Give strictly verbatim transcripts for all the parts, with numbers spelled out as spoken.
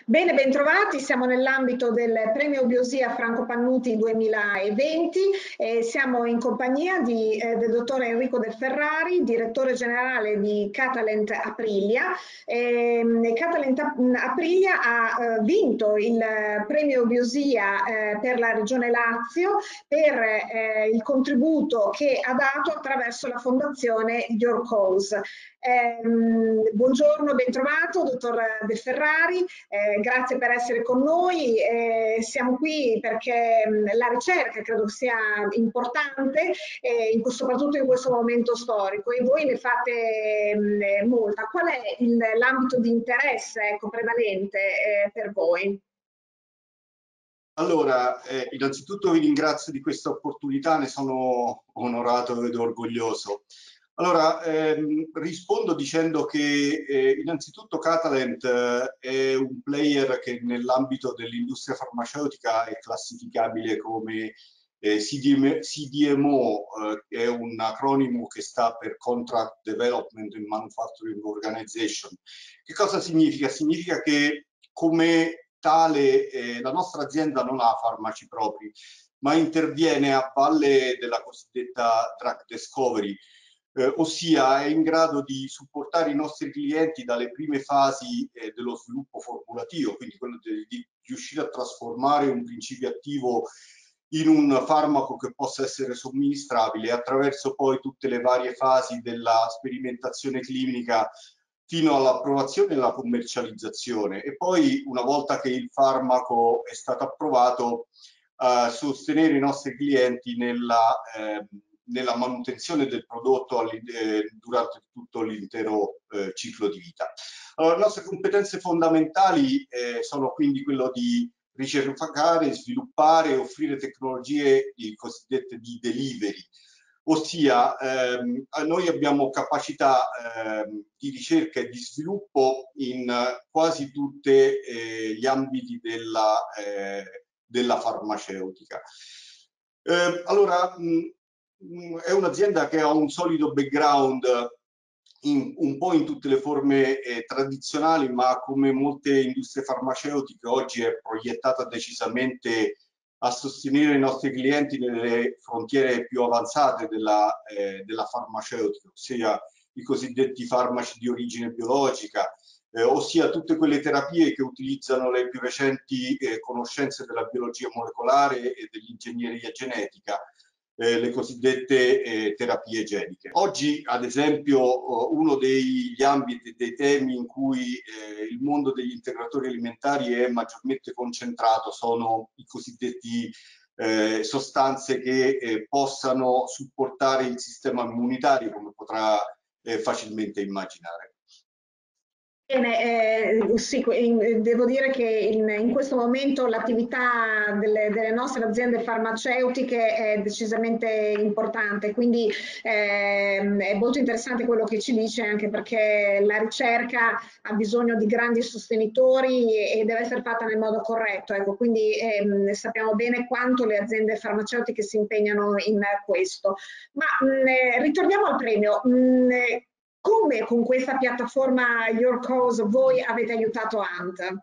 Bene, bentrovati, siamo nell'ambito del premio Biosia Franco Pannuti duemilaventi e siamo in compagnia di, eh, del dottor Enrico De Ferrari, direttore generale di Catalent Aprilia. E, Catalent Aprilia ha eh, vinto il premio Biosia eh, per la Regione Lazio per eh, il contributo che ha dato attraverso la fondazione Your Cause. Eh, buongiorno, bentrovato, dottor De Ferrari. Eh, grazie per essere con noi. Eh, siamo qui perché mh, la ricerca credo sia importante, eh, in, soprattutto in questo momento storico, e voi ne fate mh, molta. Qual è l'ambito di interesse ecco, prevalente eh, per voi? Allora, eh, innanzitutto vi ringrazio di questa opportunità, ne sono onorato ed orgoglioso. Allora, ehm, rispondo dicendo che eh, innanzitutto Catalent eh, è un player che nell'ambito dell'industria farmaceutica è classificabile come eh, C D M O, eh, è un acronimo che sta per Contract Development and Manufacturing Organization. Che cosa significa? Significa che come tale eh, la nostra azienda non ha farmaci propri, ma interviene a valle della cosiddetta drug discovery. Eh, ossia è in grado di supportare i nostri clienti dalle prime fasi eh, dello sviluppo formulativo, quindi quello di, di riuscire a trasformare un principio attivo in un farmaco che possa essere somministrabile, attraverso poi tutte le varie fasi della sperimentazione clinica fino all'approvazione e alla commercializzazione, e poi una volta che il farmaco è stato approvato eh, sostenere i nostri clienti nella eh, nella manutenzione del prodotto eh, durante tutto l'intero eh, ciclo di vita. Allora, le nostre competenze fondamentali eh, sono quindi quello di ricercare, sviluppare e offrire tecnologie cosiddette di delivery, ossia ehm, noi abbiamo capacità ehm, di ricerca e di sviluppo in quasi tutti eh, gli ambiti della, eh, della farmaceutica. Eh, allora, mh, è un'azienda che ha un solido background in, un po' in tutte le forme eh, tradizionali, ma come molte industrie farmaceutiche oggi è proiettata decisamente a sostenere i nostri clienti nelle frontiere più avanzate della, eh, della farmaceutica, ossia i cosiddetti farmaci di origine biologica, eh, ossia tutte quelle terapie che utilizzano le più recenti eh, conoscenze della biologia molecolare e dell'ingegneria genetica, Eh, le cosiddette eh, terapie geniche. Oggi, ad esempio, uno degli ambiti, dei temi in cui eh, il mondo degli integratori alimentari è maggiormente concentrato sono i cosiddetti eh, sostanze che eh, possano supportare il sistema immunitario, come potrà eh, facilmente immaginare. Bene, eh, sì, in, devo dire che in, in questo momento l'attività delle, delle nostre aziende farmaceutiche è decisamente importante, quindi eh, è molto interessante quello che ci dice, anche perché la ricerca ha bisogno di grandi sostenitori e, e deve essere fatta nel modo corretto. Ecco, quindi eh, sappiamo bene quanto le aziende farmaceutiche si impegnano in questo. Ma mh, ritorniamo al premio. Mh, Come con questa piattaforma Your Cause voi avete aiutato Ant?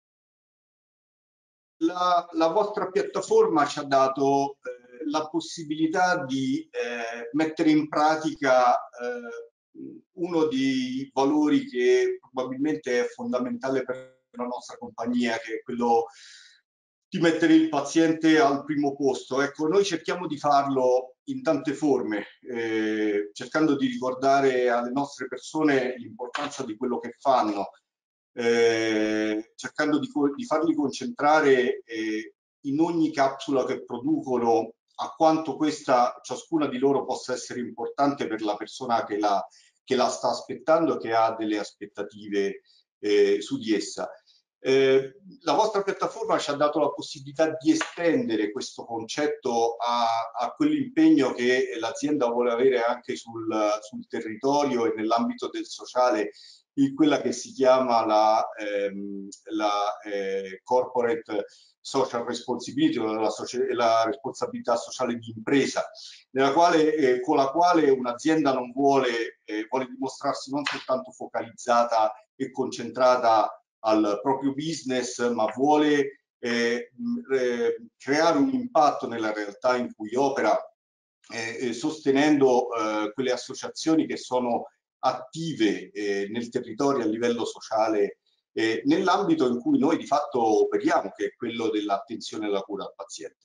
La, la vostra piattaforma ci ha dato eh, la possibilità di eh, mettere in pratica eh, uno dei valori che probabilmente è fondamentale per la nostra compagnia, che è quello di mettere il paziente al primo posto. Ecco, noi cerchiamo di farlo in tante forme, eh, cercando di ricordare alle nostre persone l'importanza di quello che fanno, eh, cercando di, di farli concentrare eh, in ogni capsula che producono a quanto questa, ciascuna di loro, possa essere importante per la persona che la, che la sta aspettando e che ha delle aspettative eh, su di essa. Eh, la vostra piattaforma ci ha dato la possibilità di estendere questo concetto a, a quell'impegno che l'azienda vuole avere anche sul, sul territorio e nell'ambito del sociale, in quella che si chiama la, ehm, la eh, corporate social responsibility, la, la responsabilità sociale di impresa, nella quale, eh, con la quale un'azienda non vuole, eh, vuole dimostrarsi non soltanto focalizzata e concentrata al proprio business, ma vuole eh, eh, creare un impatto nella realtà in cui opera, eh, sostenendo eh, quelle associazioni che sono attive eh, nel territorio a livello sociale, eh, nell'ambito in cui noi di fatto operiamo, che è quello dell'attenzione e della cura al paziente.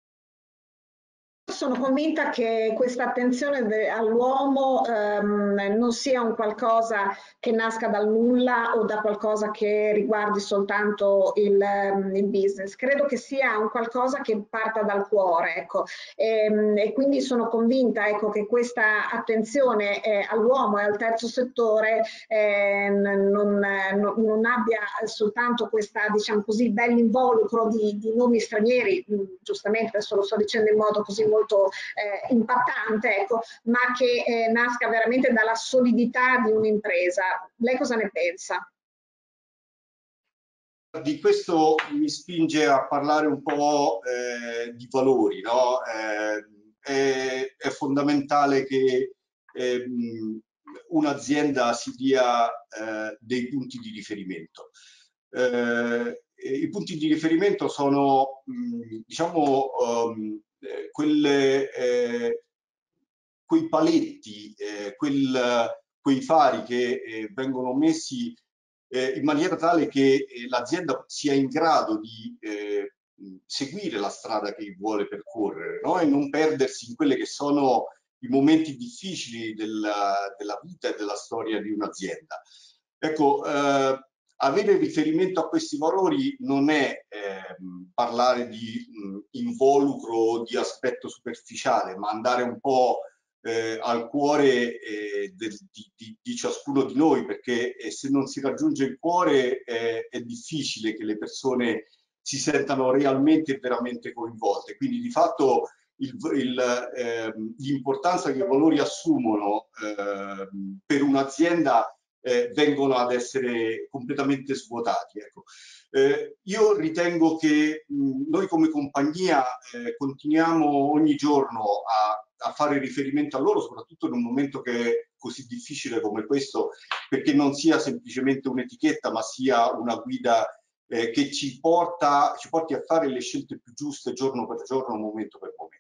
Sono convinta che questa attenzione all'uomo ehm, non sia un qualcosa che nasca dal nulla o da qualcosa che riguardi soltanto il, um, il business. Credo che sia un qualcosa che parta dal cuore, ecco. E, e quindi sono convinta, ecco, che questa attenzione eh, all'uomo e al terzo settore eh, non, non, non abbia soltanto questa, diciamo così, bell'involucro di, di nomi stranieri, giustamente adesso lo sto dicendo in modo così molto eh, impattante, ecco, ma che eh, nasca veramente dalla solidità di un'impresa. Lei cosa ne pensa? Di questo mi spinge a parlare un po' eh, di valori, no? Eh, è, è fondamentale che eh, un'azienda si dia eh, dei punti di riferimento. Eh, I punti di riferimento sono, mh, diciamo, um, quelle, eh, quei paletti, eh, quel, quei fari che eh, vengono messi eh, in maniera tale che eh, l'azienda sia in grado di eh, seguire la strada che vuole percorrere, no? E non perdersi in quelle che sono i momenti difficili della, della vita e della storia di un'azienda. Ecco, eh, avere riferimento a questi valori non è eh, parlare di mh, involucro, di aspetto superficiale, ma andare un po' eh, al cuore eh, del, di, di, di ciascuno di noi, perché eh, se non si raggiunge il cuore eh, è difficile che le persone si sentano realmente e veramente coinvolte. Quindi di fatto l'importanza eh, che i valori assumono eh, per un'azienda Eh, vengono ad essere completamente svuotati. Ecco. Eh, io ritengo che mh, noi come compagnia eh, continuiamo ogni giorno a, a fare riferimento a loro, soprattutto in un momento che è così difficile come questo, perché non sia semplicemente un'etichetta, ma sia una guida eh, che ci, porta, ci porti a fare le scelte più giuste giorno per giorno, momento per momento.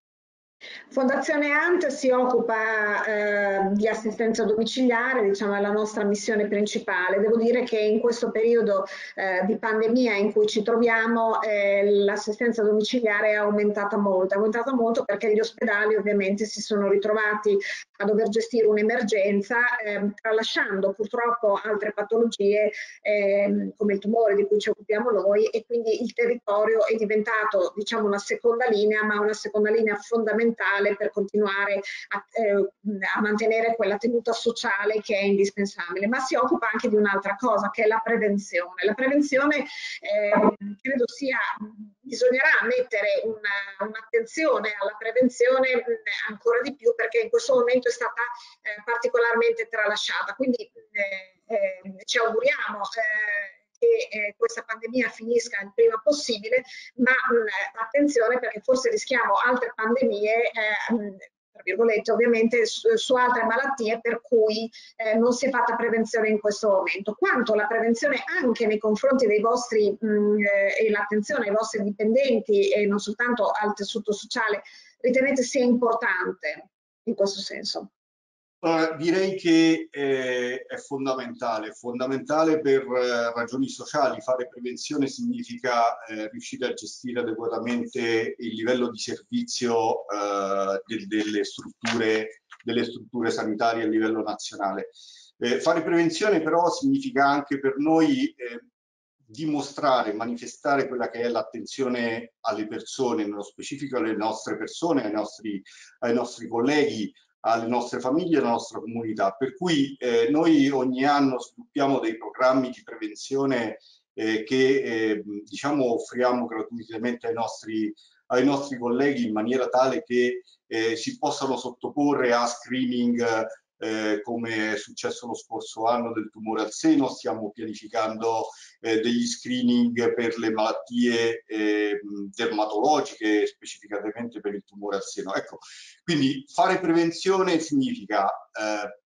Fondazione Ant si occupa eh, di assistenza domiciliare, diciamo è la nostra missione principale. Devo dire che in questo periodo eh, di pandemia in cui ci troviamo eh, l'assistenza domiciliare è aumentata molto, è aumentata molto perché gli ospedali ovviamente si sono ritrovati a dover gestire un'emergenza eh, tralasciando purtroppo altre patologie eh, come il tumore di cui ci occupiamo noi, e quindi il territorio è diventato, diciamo, una seconda linea, ma una seconda linea fondamentale per continuare a, eh, a mantenere quella tenuta sociale che è indispensabile. Ma si occupa anche di un'altra cosa, che è la prevenzione. La prevenzione eh, credo sia, bisognerà mettere un'attenzione un alla prevenzione mh, ancora di più, perché in questo momento è stata eh, particolarmente tralasciata. Quindi eh, eh, ci auguriamo eh, che eh, questa pandemia finisca il prima possibile, ma mh, attenzione, perché forse rischiamo altre pandemie, eh, mh, tra virgolette ovviamente, su, su altre malattie per cui eh, non si è fatta prevenzione in questo momento. Quanto la prevenzione anche nei confronti dei vostri mh, eh, e l'attenzione ai vostri dipendenti e non soltanto al tessuto sociale ritenete sia importante in questo senso? Uh, direi che eh, è fondamentale, è fondamentale per eh, ragioni sociali. Fare prevenzione significa eh, riuscire a gestire adeguatamente il livello di servizio eh, de delle, strutture, delle strutture sanitarie a livello nazionale. Eh, fare prevenzione però significa anche per noi eh, dimostrare, manifestare quella che è l'attenzione alle persone, nello specifico alle nostre persone, ai nostri, ai nostri colleghi, alle nostre famiglie e alla nostra comunità. Per cui eh, noi ogni anno sviluppiamo dei programmi di prevenzione eh, che eh, diciamo offriamo gratuitamente ai nostri, ai nostri colleghi, in maniera tale che eh, si possano sottoporre a screening eh, come è successo lo scorso anno del tumore al seno. Stiamo pianificando eh, degli screening per le malattie eh, dermatologiche, specificatamente per il tumore al seno. Ecco, quindi fare prevenzione significa eh,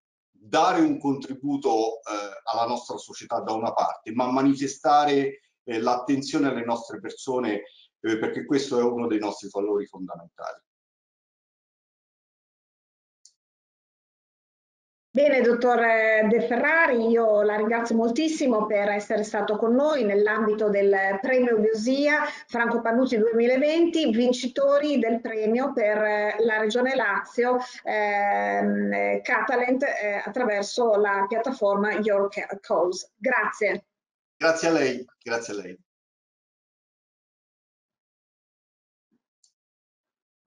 dare un contributo eh, alla nostra società da una parte, ma manifestare eh, l'attenzione alle nostre persone, eh, perché questo è uno dei nostri valori fondamentali. Bene, dottor De Ferrari, io la ringrazio moltissimo per essere stato con noi nell'ambito del premio Biosia Franco Pannuti duemilaventi, vincitori del premio per la Regione Lazio ehm, Catalent eh, attraverso la piattaforma Your Cause. Grazie. Grazie a lei, grazie a lei.